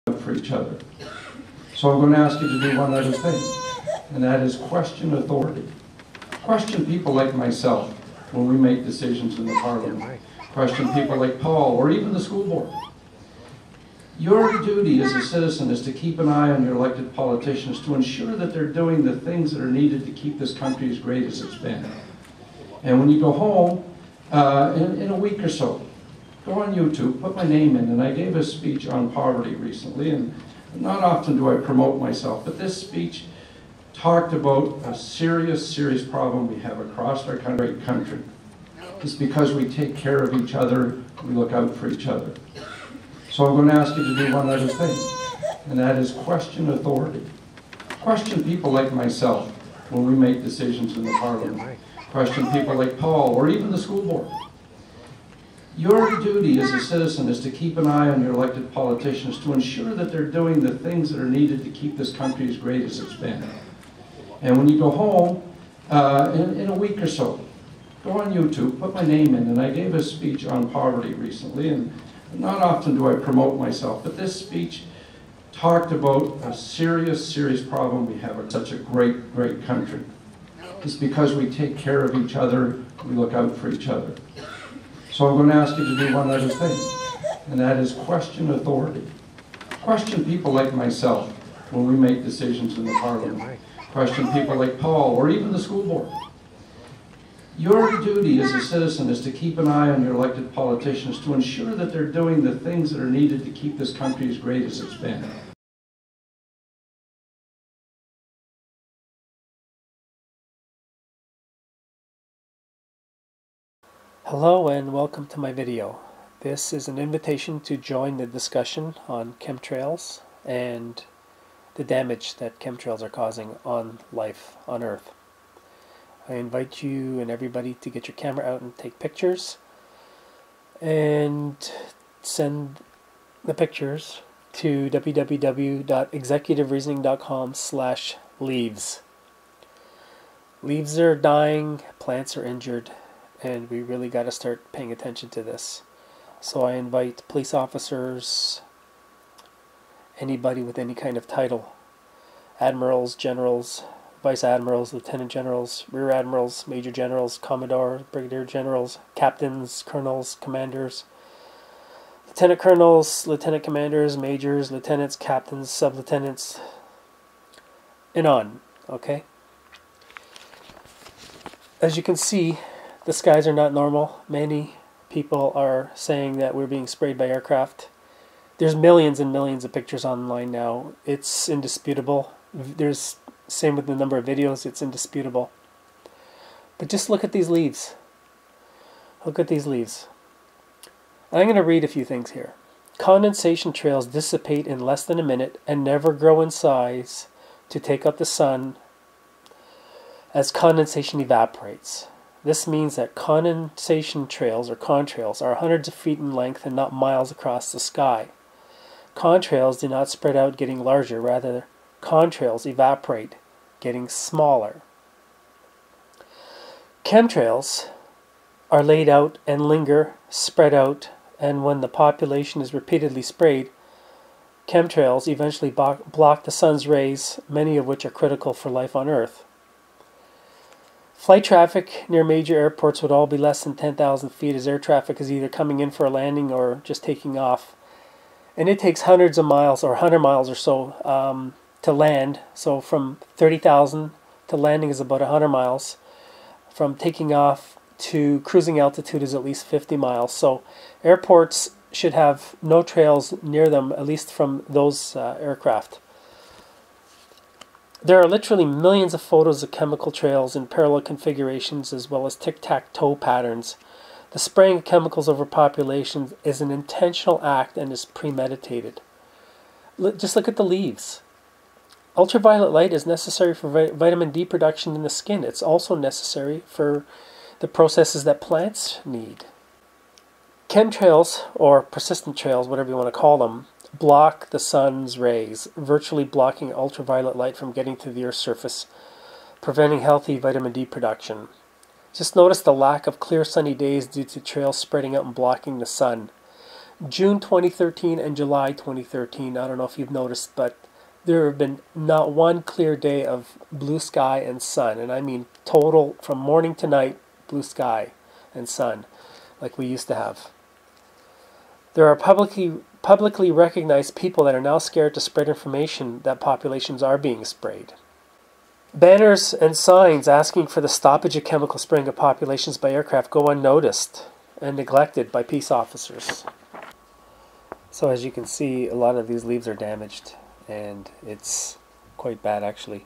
for each other. So I'm going to ask you to do one other thing, and that is question authority. Question people like myself when we make decisions in the Parliament. Question people like Paul or even the school board. Your duty as a citizen is to keep an eye on your elected politicians to ensure that they're doing the things that are needed to keep this country as great as it's been. And when you go home, in a week or so, go on YouTube, put my name in, and I gave a speech on poverty recently, and not often do I promote myself, but this speech talked about a serious problem we have across our country. It's because we take care of each other, we look out for each other. So I'm going to ask you to do one other thing, and that is question authority. Question people like myself when we make decisions in the Parliament. Question people like Paul or even the school board. Your duty as a citizen is to keep an eye on your elected politicians to ensure that they're doing the things that are needed to keep this country as great as it's been. And when you go home, in a week or so, go on YouTube, put my name in, and I gave a speech on poverty recently, and not often do I promote myself, but this speech talked about a serious problem we have in such a great country. It's because we take care of each other, we look out for each other. So I'm going to ask you to do one other thing, and that is question authority. Question people like myself when we make decisions in the Parliament. Question people like Paul or even the school board. Your duty as a citizen is to keep an eye on your elected politicians to ensure that they're doing the things that are needed to keep this country as great as it's been. Hello and welcome to my video. This is an invitation to join the discussion on chemtrails and the damage that chemtrails are causing on life on Earth. I invite you and everybody to get your camera out and take pictures and send the pictures to www.executivereasoning.com/leaves. Leaves are dying, plants are injured, and we really got to start paying attention to this. So I invite police officers, anybody with any kind of title, admirals, generals, vice admirals, lieutenant generals, rear admirals, major generals, commodore, brigadier generals, captains, colonels, commanders, lieutenant colonels, lieutenant commanders, majors, lieutenants, captains, sub-lieutenants, and on, okay? As you can see, the skies are not normal. Many people are saying that we're being sprayed by aircraft. There's millions and millions of pictures online now. It's indisputable. There's same with the number of videos, it's indisputable. But just look at these leaves. Look at these leaves. I'm going to read a few things here. Condensation trails dissipate in less than a minute and never grow in size to take up the sun as condensation evaporates. This means that condensation trails, or contrails, are hundreds of feet in length and not miles across the sky. Contrails do not spread out getting larger, rather contrails evaporate, getting smaller. Chemtrails are laid out and linger, spread out, and when the population is repeatedly sprayed, chemtrails eventually block the sun's rays, many of which are critical for life on Earth. Flight traffic near major airports would all be less than 10,000 feet as air traffic is either coming in for a landing or just taking off. And it takes hundreds of miles or 100 miles or so to land. So from 30,000 to landing is about 100 miles. From taking off to cruising altitude is at least 50 miles. So airports should have no trails near them, at least from those aircraft. There are literally millions of photos of chemical trails in parallel configurations as well as tic-tac-toe patterns. The spraying of chemicals over populations is an intentional act and is premeditated. Just look at the leaves. Ultraviolet light is necessary for vitamin D production in the skin. It's also necessary for the processes that plants need. Chemtrails, or persistent trails, whatever you want to call them, block the sun's rays, virtually blocking ultraviolet light from getting to the Earth's surface, preventing healthy vitamin D production. Just notice the lack of clear sunny days due to trails spreading out and blocking the sun. June 2013 and July 2013, I don't know if you've noticed, but there have been not one clear day of blue sky and sun. And I mean total, from morning to night, blue sky and sun, like we used to have. There are publicly recognized people that are now scared to spread information that populations are being sprayed. Banners and signs asking for the stoppage of chemical spraying of populations by aircraft go unnoticed and neglected by peace officers. So as you can see, a lot of these leaves are damaged, and it's quite bad actually.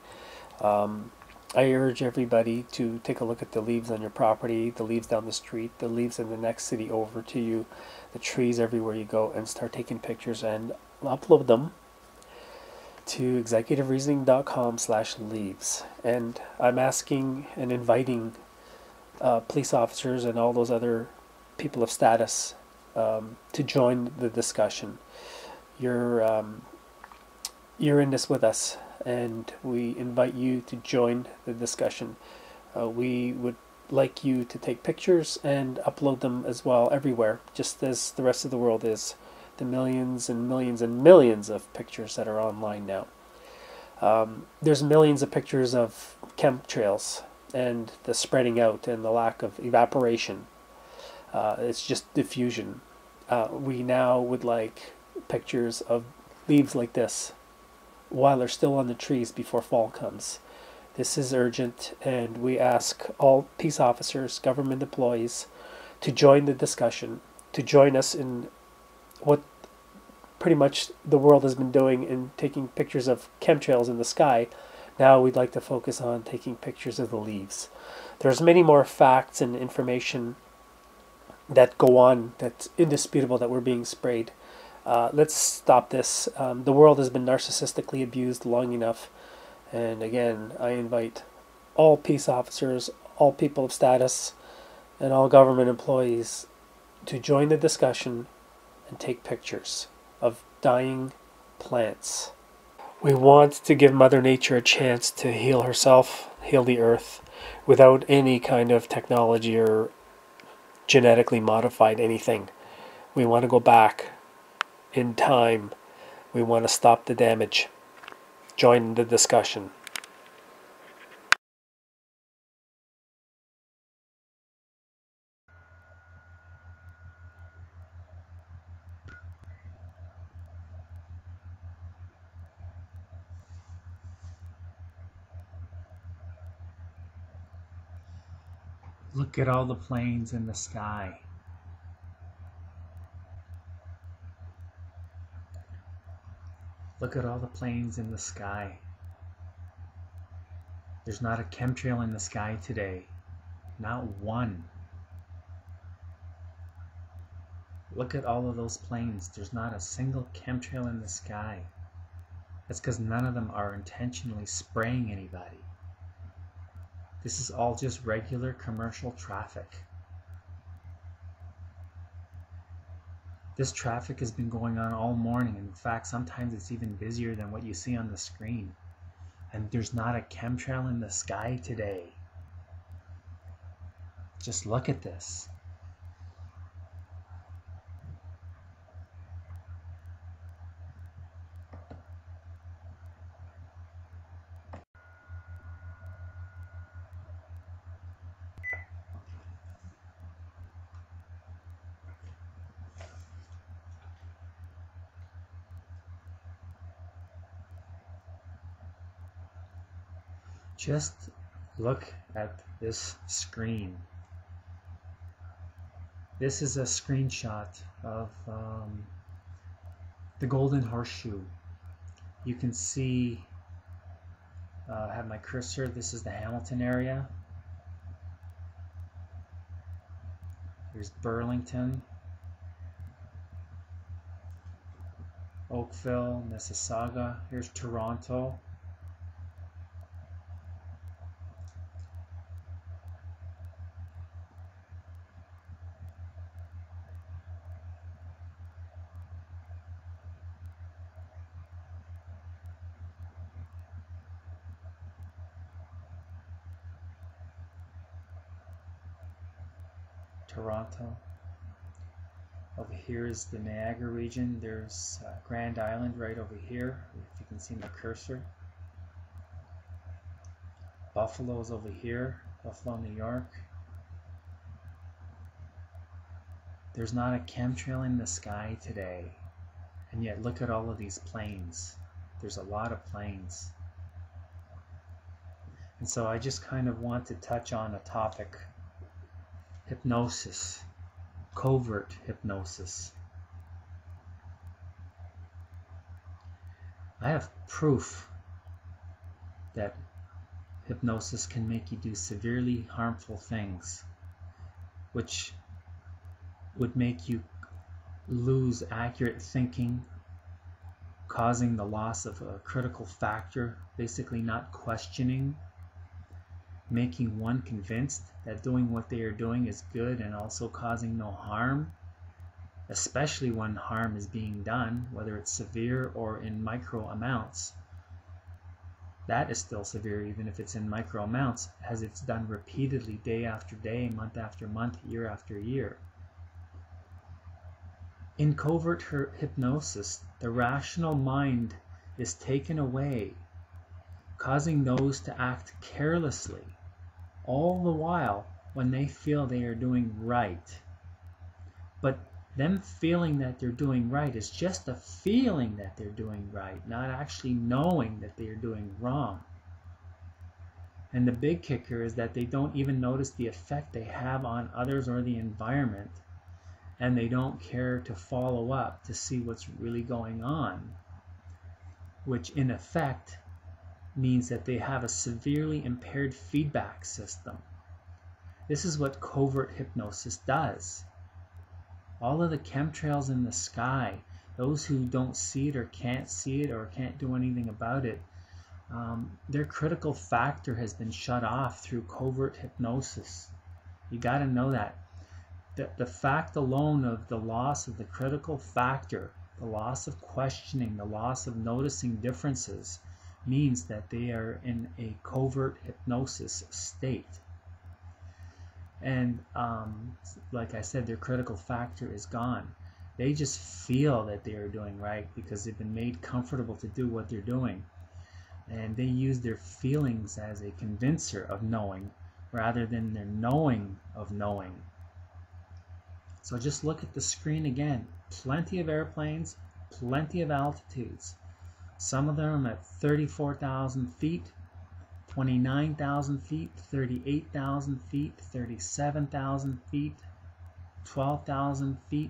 I urge everybody to take a look at the leaves on your property, the leaves down the street, the leaves in the next city over to you, the trees everywhere you go, and start taking pictures and upload them to executivereasoning.com/leaves. And I'm asking and inviting police officers and all those other people of status to join the discussion. You're in this with us, and we invite you to join the discussion. We would like you to take pictures and upload them as well everywhere, just as the rest of the world is. The millions and millions and millions of pictures that are online now. There's millions of pictures of chemtrails and the spreading out and the lack of evaporation. It's just diffusion. We now would like pictures of leaves like this while they're still on the trees before fall comes. This is urgent, and we ask all peace officers, government employees, to join the discussion, to join us in what pretty much the world has been doing in taking pictures of chemtrails in the sky. Now we'd like to focus on taking pictures of the leaves. There's many more facts and information that go on that's indisputable that we're being sprayed. Let's stop this. The world has been narcissistically abused long enough. And again, I invite all peace officers, all people of status, and all government employees to join the discussion and take pictures of dying plants. We want to give Mother Nature a chance to heal herself, heal the earth, without any kind of technology or genetically modified anything. We want to go back in time. We want to stop the damage. Join the discussion. Look at all the planes in the sky. Look at all the planes in the sky. There's not a chemtrail in the sky today. Not one. Look at all of those planes. There's not a single chemtrail in the sky. That's because none of them are intentionally spraying anybody. This is all just regular commercial traffic. This traffic has been going on all morning. In fact, sometimes it's even busier than what you see on the screen. And there's not a chemtrail in the sky today. Just look at this. Just look at this screen. This is a screenshot of the Golden Horseshoe. You can see, I have my cursor, this is the Hamilton area. Here's Burlington, Oakville, Mississauga. Here's Toronto. Toronto. Over here is the Niagara region. There's Grand Island right over here, if you can see my cursor. Buffalo is over here, Buffalo, New York. There's not a chemtrail in the sky today, and yet look at all of these planes. There's a lot of planes. And so I just kind of want to touch on a topic: hypnosis, covert hypnosis. I have proof that hypnosis can make you do severely harmful things, which would make you lose accurate thinking, causing the loss of a critical factor, basically not questioning, making one convinced that doing what they are doing is good and also causing no harm, especially when harm is being done, whether it's severe or in micro amounts. That is still severe even if it's in micro amounts, as it's done repeatedly, day after day, month after month, year after year. In covert hypnosis, the rational mind is taken away, causing those to act carelessly, all the while when they feel they are doing right. But them feeling that they're doing right is just a feeling that they're doing right, not actually knowing that they are doing wrong. And the big kicker is that they don't even notice the effect they have on others or the environment, and they don't care to follow up to see what's really going on, which in effect means that they have a severely impaired feedback system. This is what covert hypnosis does. All of the chemtrails in the sky, those who don't see it or can't see it or can't do anything about it, their critical factor has been shut off through covert hypnosis. You got to know that. The fact alone of the loss of the critical factor, the loss of questioning, the loss of noticing differences, means that they are in a covert hypnosis state. And like I said, their critical factor is gone. They just feel that they are doing right because they've been made comfortable to do what they're doing. And they use their feelings as a convincer of knowing rather than their knowing of knowing. So just look at the screen again. Plenty of airplanes, plenty of altitudes. Some of them at 34,000 feet, 29,000 feet, 38,000 feet, 37,000 feet, 12,000 feet,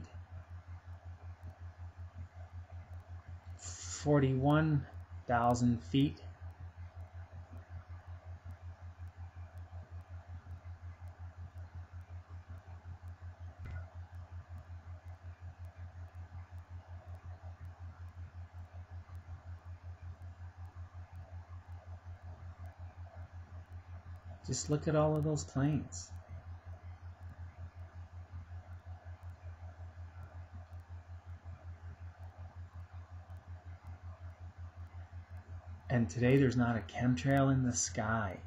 41,000 feet. Just look at all of those planes. And today there's not a chemtrail in the sky.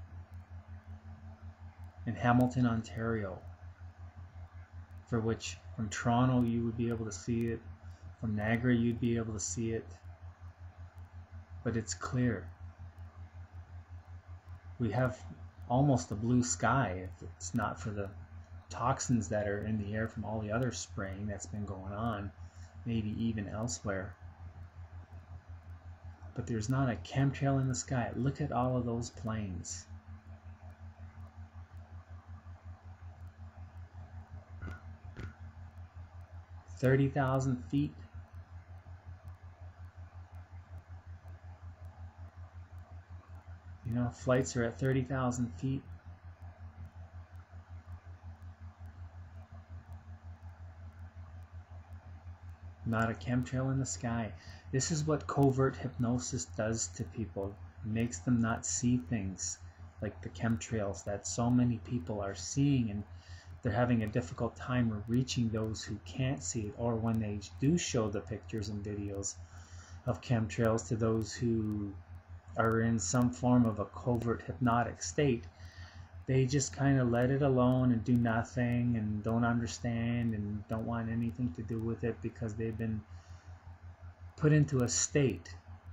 In Hamilton, Ontario, for which from Toronto you would be able to see it, from Niagara you'd be able to see it, but it's clear. We have almost a blue sky if it's not for the toxins that are in the air from all the other spraying that's been going on, maybe even elsewhere. But there's not a chemtrail in the sky. Look at all of those planes. $30,000 feet. You know, flights are at 30,000 feet. Not a chemtrail in the sky. This is what covert hypnosis does to people. It makes them not see things like the chemtrails that so many people are seeing, and they're having a difficult time reaching those who can't see it, or when they do show the pictures and videos of chemtrails to those who are in some form of a covert hypnotic state, they just kind of let it alone and do nothing and don't understand and don't want anything to do with it because they've been put into a state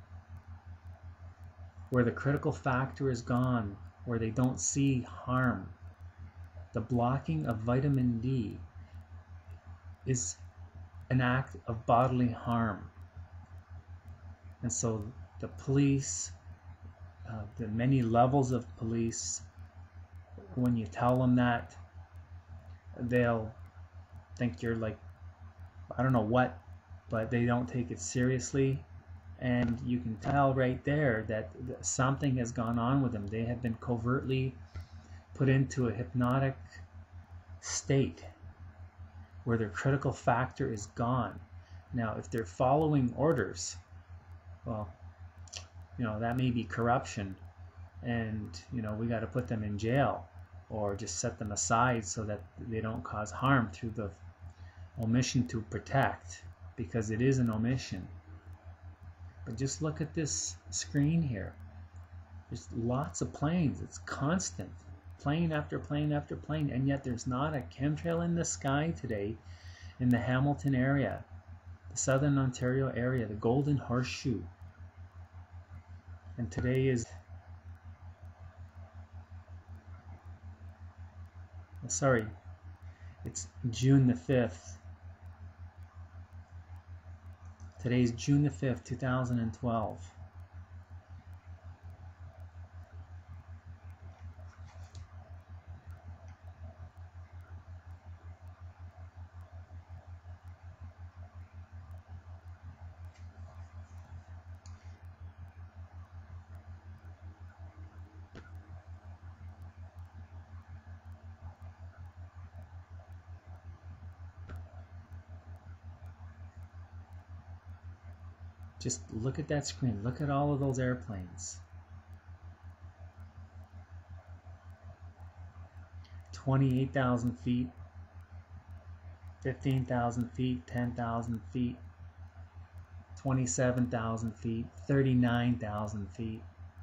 where the critical factor is gone, where they don't see harm. The blocking of vitamin D is an act of bodily harm. And so the police, the many levels of police, when you tell them that, they'll think you're like, I don't know what, but they don't take it seriously. And you can tell right there that something has gone on with them. They have been covertly put into a hypnotic state where their critical factor is gone. Now, if they're following orders, well, that may be corruption, and we got to put them in jail or just set them aside so that they don't cause harm through the omission to protect, because it is an omission. But just look at this screen here. There's lots of planes. It's constant. Plane after plane after plane. And yet there's not a chemtrail in the sky today in the Hamilton area, the Southern Ontario area, the Golden Horseshoe. And today is, sorry, it's June the 5th. Today's June the 5th, 2012. Just look at that screen. Look at all of those airplanes. 28,000 feet, 15,000 feet, 10,000 feet, 27,000 feet, 39,000 feet.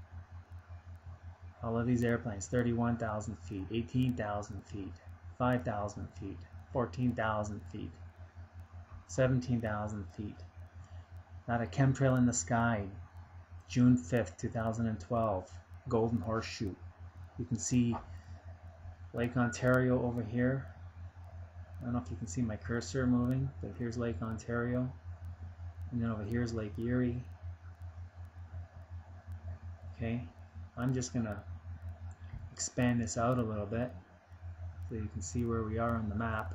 All of these airplanes, 31,000 feet, 18,000 feet, 5,000 feet, 14,000 feet, 17,000 feet. Not a chemtrail in the sky. June 5th, 2012. Golden Horseshoe. You can see Lake Ontario over here. I don't know if you can see my cursor moving, but here's Lake Ontario. And then over here is Lake Erie. Okay, I'm just going to expand this out a little bit so you can see where we are on the map.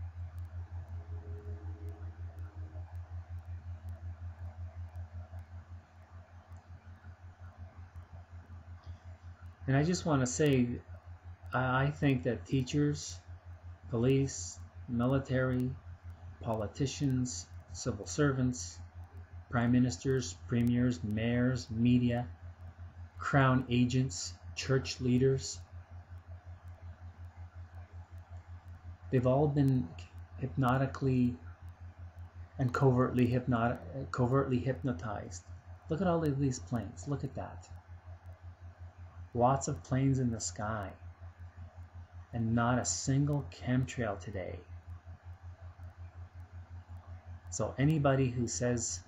And I just want to say, I think that teachers, police, military, politicians, civil servants, prime ministers, premiers, mayors, media, crown agents, church leaders, they've all been hypnotically and covertly hypnotized. Look at all of these planes. Look at that. Lots of planes in the sky, and not a single chemtrail today. So anybody who says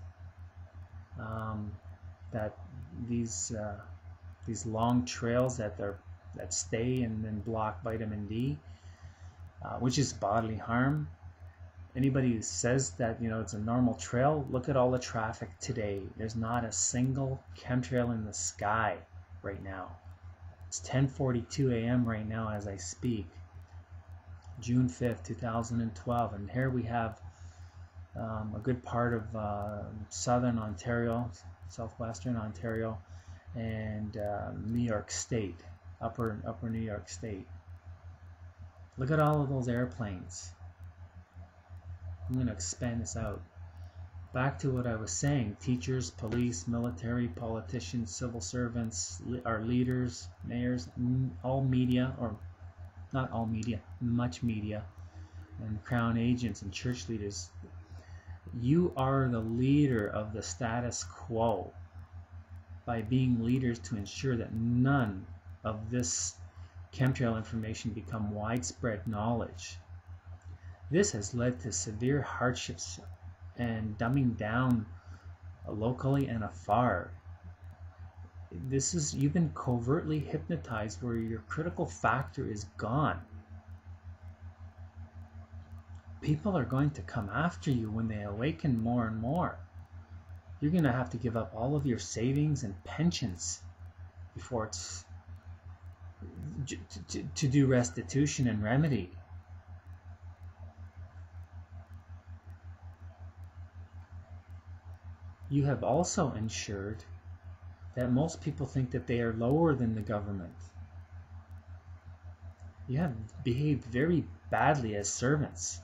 that these long trails that stay and then block vitamin D, which is bodily harm, anybody who says that it's a normal trail, look at all the traffic today. There's not a single chemtrail in the sky right now. It's 10:42 a.m. right now as I speak, June 5th, 2012, and here we have a good part of southern Ontario, southwestern Ontario, and New York State, upper New York State. Look at all of those airplanes. I'm going to expand this out. Back to what I was saying, teachers, police, military, politicians, civil servants, our leaders, mayors, all media, or not all media, much media, and crown agents and church leaders. You are the leader of the status quo by being leaders to ensure that none of this chemtrail information become widespread knowledge. This has led to severe hardships and dumbing down locally and afar. You've been covertly hypnotized where your critical factor is gone. People are going to come after you when they awaken more and more. You're going to have to give up all of your savings and pensions before it's to do restitution and remedy. You have also ensured that most people think that they are lower than the government. You have behaved very badly as servants.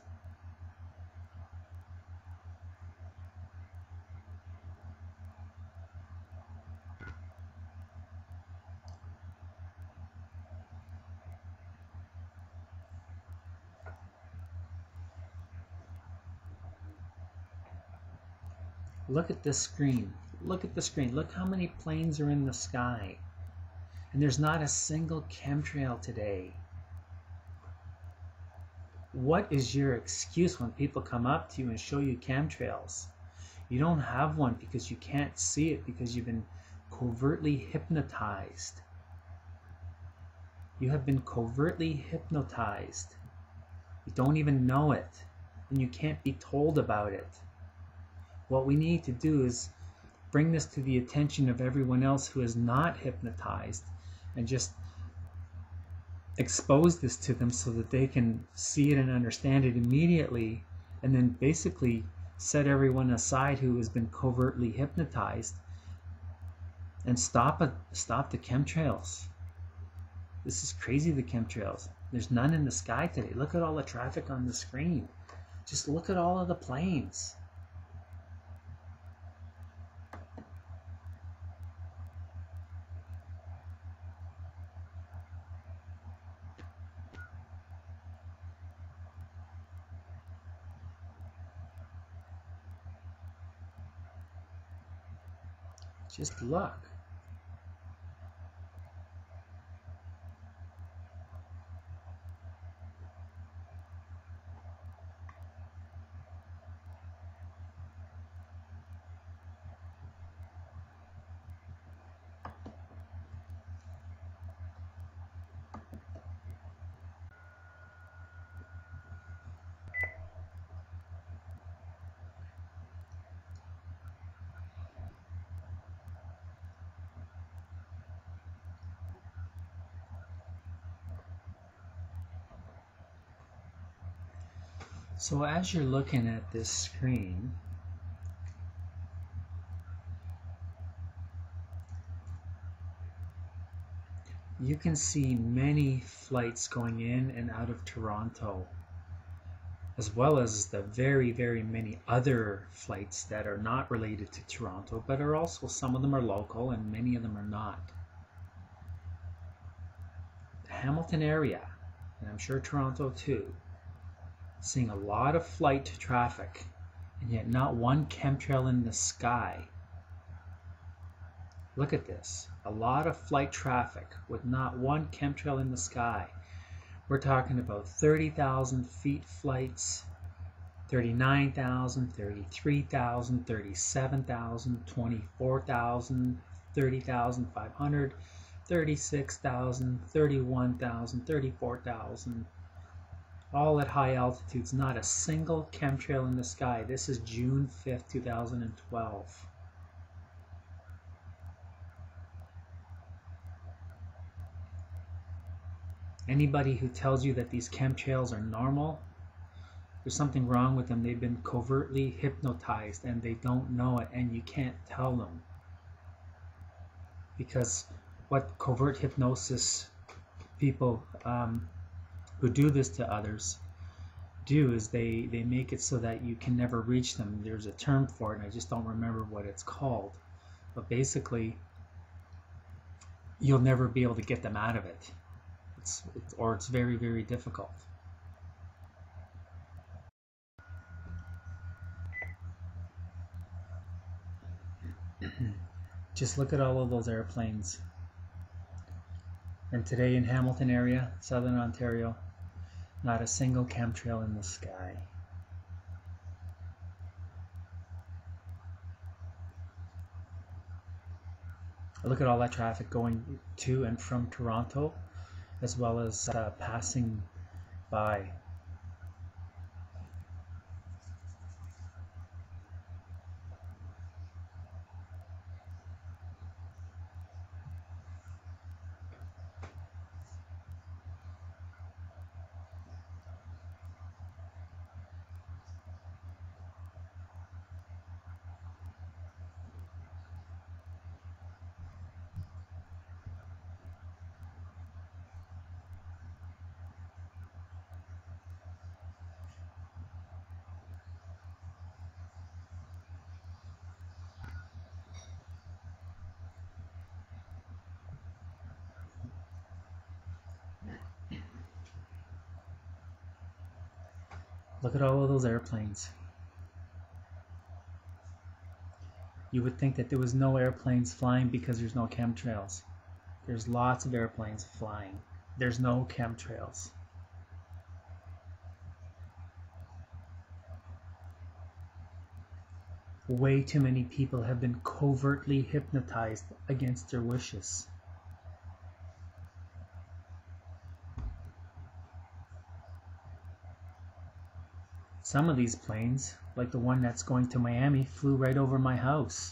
Look at this screen. Look at the screen. Look how many planes are in the sky. And there's not a single chemtrail today. What is your excuse when people come up to you and show you chemtrails? You don't have one because you can't see it, because you've been covertly hypnotized. You have been covertly hypnotized. You don't even know it, and you can't be told about it. What we need to do is bring this to the attention of everyone else who is not hypnotized, and just expose this to them so that they can see it and understand it immediately, and then basically set everyone aside who has been covertly hypnotized and stop the chemtrails. This is crazy, the chemtrails. There's none in the sky today. Look at all the traffic on the screen. Just look at all of the planes. Just look. So as you're looking at this screen, you can see many flights going in and out of Toronto, as well as the very, very many other flights that are not related to Toronto, but are also, some of them are local and many of them are not. The Hamilton area, and I'm sure Toronto too, seeing a lot of flight traffic, and yet not one chemtrail in the sky. Look at this. A lot of flight traffic with not one chemtrail in the sky. We're talking about 30,000 feet flights, 39,000, 33,000, 37,000, 24,000, 30,500, 36,000, 31,000, 34,000. All at high altitudes, not a single chemtrail in the sky. This is June 5th, 2012. Anybody who tells you that these chemtrails are normal, there's something wrong with them. They've been covertly hypnotized and they don't know it, and you can't tell them. Because what covert hypnosis people who do this to others do is they make it so that you can never reach them. There's a term for it, and I just don't remember what it's called. But basically, you'll never be able to get them out of it. It's very, very difficult. Just look at all of those airplanes. And today in Hamilton area, southern Ontario, not a single chemtrail in the sky. Look at all that traffic going to and from Toronto, as well as passing by. Look at all of those airplanes. You would think that there was no airplanes flying because there's no chemtrails. There's lots of airplanes flying. There's no chemtrails. Way too many people have been covertly hypnotized against their wishes. Some of these planes, like the one that's going to Miami, flew right over my house.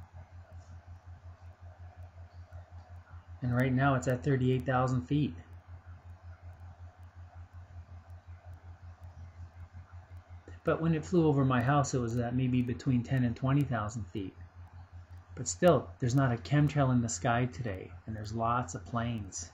And right now it's at 38,000 feet. But when it flew over my house, it was at maybe between 10 and 20,000 feet. But still, there's not a chemtrail in the sky today, and there's lots of planes.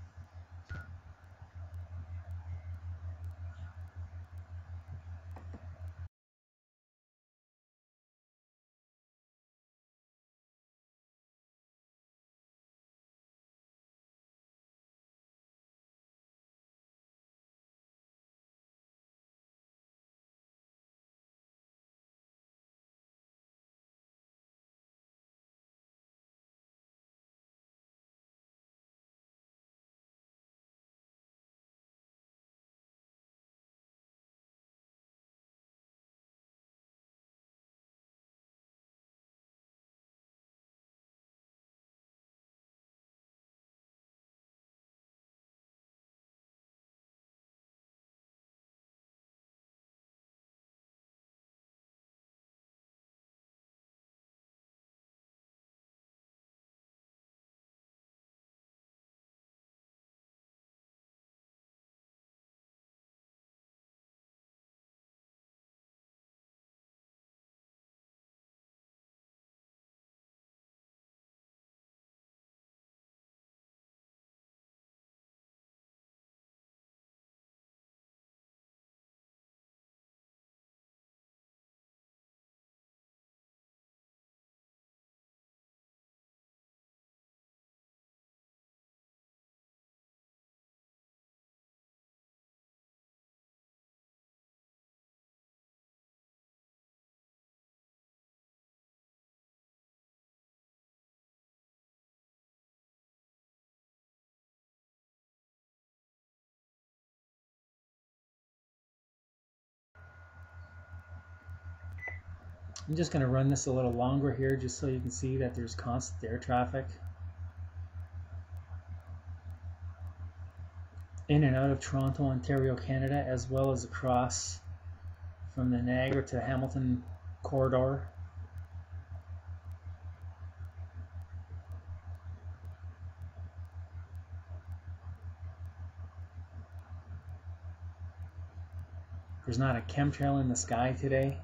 I'm just going to run this a little longer here just so you can see that there's constant air traffic in and out of Toronto, Ontario, Canada, as well as across from the Niagara to Hamilton corridor. There's not a chemtrail in the sky today.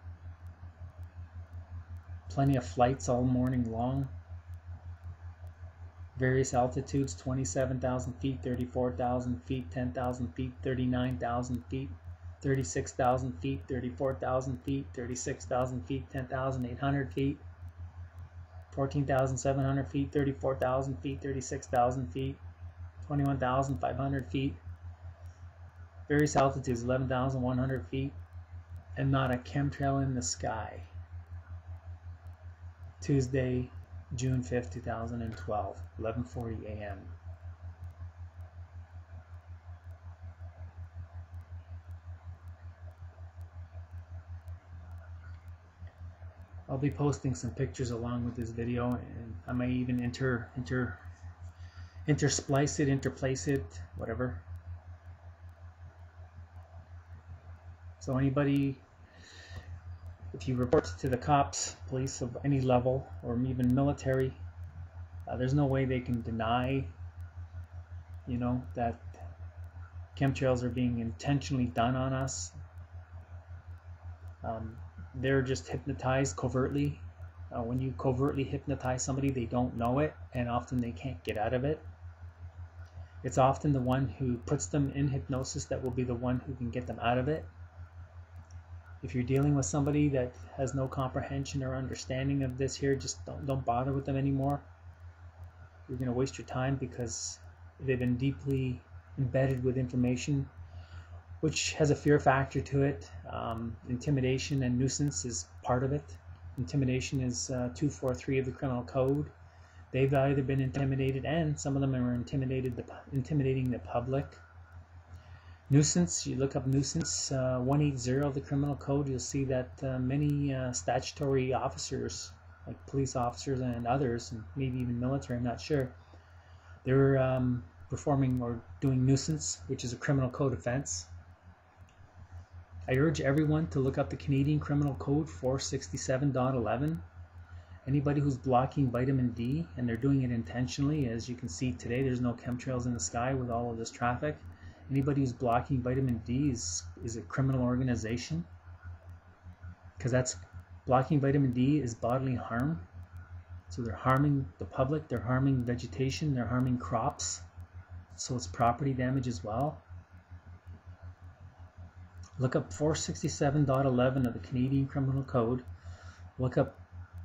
Plenty of flights all morning long. Various altitudes, 27,000 feet, 34,000 feet, 10,000 feet, 39,000 feet, 36,000 feet, 34,000 feet, 36,000 feet, 10,800 feet, 14,700 feet, 34,000 feet, 36,000 feet, 21,500 feet. Various altitudes, 11,100 feet, and not a chemtrail in the sky. Tuesday, June 5th, 2012, 11:40 a.m. I'll be posting some pictures along with this video, and I may even intersplice it, interplace it, whatever. So anybody, if you report to the cops, police of any level, or even military, there's no way they can deny, you know, that chemtrails are being intentionally done on us. They're just hypnotized covertly. When you covertly hypnotize somebody, they don't know it, and often they can't get out of it. It's often the one who puts them in hypnosis that will be the one who can get them out of it. If you're dealing with somebody that has no comprehension or understanding of this here, just don't bother with them anymore. You're going to waste your time because they've been deeply embedded with information which has a fear factor to it. Intimidation and nuisance is part of it. Intimidation is 243 of the criminal code. They've either been intimidated, and some of them are intimidating the public. Nuisance, you look up nuisance 180 of the criminal code, you'll see that many statutory officers, like police officers and others, and maybe even military, I'm not sure, they're performing or doing nuisance, which is a criminal code offense. I urge everyone to look up the Canadian Criminal Code 467.11. Anybody who's blocking vitamin D, and they're doing it intentionally, as you can see today, there's no chemtrails in the sky with all of this traffic. Anybody who's blocking vitamin D is a criminal organization, because that's blocking vitamin D is bodily harm. So they're harming the public, they're harming vegetation, they're harming crops, so it's property damage as well. Look up 467.11 of the Canadian Criminal Code. Look up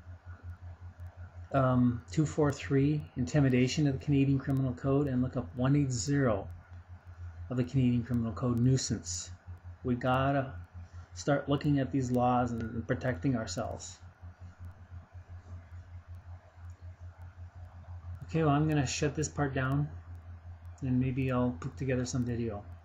243, intimidation of the Canadian Criminal Code, and look up 180 of the Canadian Criminal Code, nuisance. We gotta start looking at these laws and protecting ourselves. Okay, well, I'm gonna shut this part down, and maybe I'll put together some video.